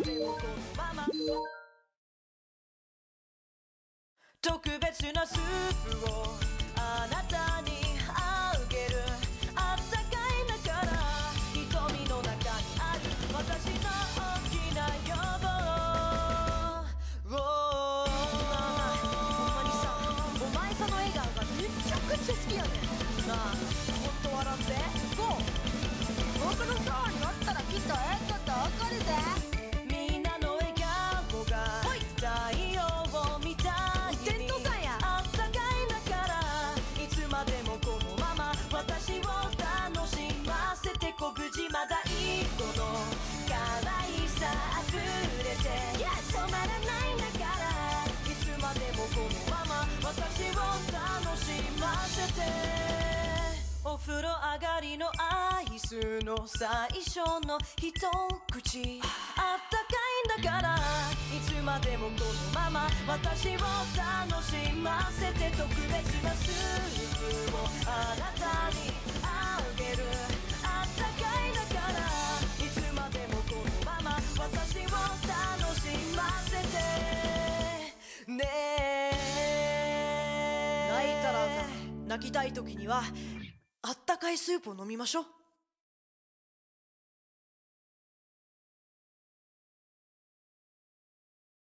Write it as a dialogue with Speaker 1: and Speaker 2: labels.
Speaker 1: でもこのまま特別なスープをあなたにあげる。あったかいだから瞳の中にある私の大きな要望。ほんまにさ、お前さんの笑顔がめちゃくちゃ好きやねんなあ。ほんと笑ってゴー。僕のソーに乗ったらきっとええこと起こるぜ。みんなの笑顔が太陽を見たいにあったかいだからいつまでもこのまま私を楽しませて小口まだ一個の可愛さあふれて止まらないんだからいつまでもこのまま私を楽しませて。お風呂上がりのアイスの最初の一口あったかいんだからいつまでもこのまま私を楽しませて。特別なスープをあなたにあげる。あったかいだからいつまでもこのまま私を楽しませてねえ。泣いたらあかん。泣きたい時にはあったかいスープを飲みましょう。